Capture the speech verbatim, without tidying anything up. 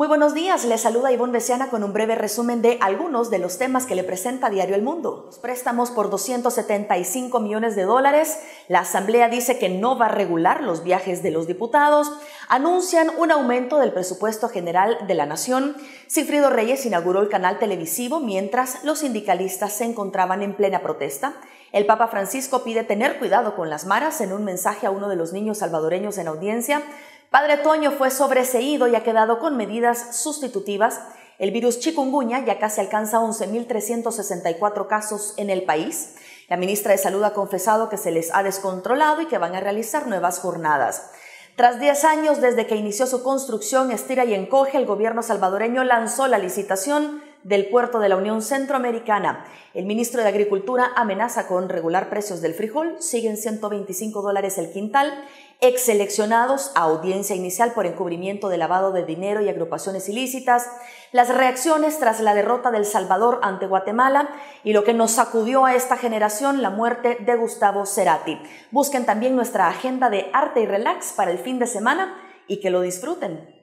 Muy buenos días, les saluda Ivonne Besiana con un breve resumen de algunos de los temas que le presenta Diario El Mundo. Los préstamos por doscientos setenta y cinco millones de dólares, la Asamblea dice que no va a regular los viajes de los diputados, anuncian un aumento del presupuesto general de la Nación, Sigfrido Reyes inauguró el canal televisivo mientras los sindicalistas se encontraban en plena protesta, el Papa Francisco pide tener cuidado con las maras en un mensaje a uno de los niños salvadoreños en audiencia, Padre Toño fue sobreseído y ha quedado con medidas sustitutivas. El virus chikungunya ya casi alcanza once mil trescientos sesenta y cuatro casos en el país. La ministra de Salud ha confesado que se les ha descontrolado y que van a realizar nuevas jornadas. Tras diez años desde que inició su construcción, estira y encoge, el gobierno salvadoreño lanzó la licitación del puerto de la Unión Centroamericana. El ministro de Agricultura amenaza con regular precios del frijol, siguen ciento veinticinco dólares el quintal, exseleccionados a audiencia inicial por encubrimiento de lavado de dinero y agrupaciones ilícitas, las reacciones tras la derrota de El Salvador ante Guatemala y lo que nos sacudió a esta generación, la muerte de Gustavo Cerati. Busquen también nuestra agenda de arte y relax para el fin de semana y que lo disfruten.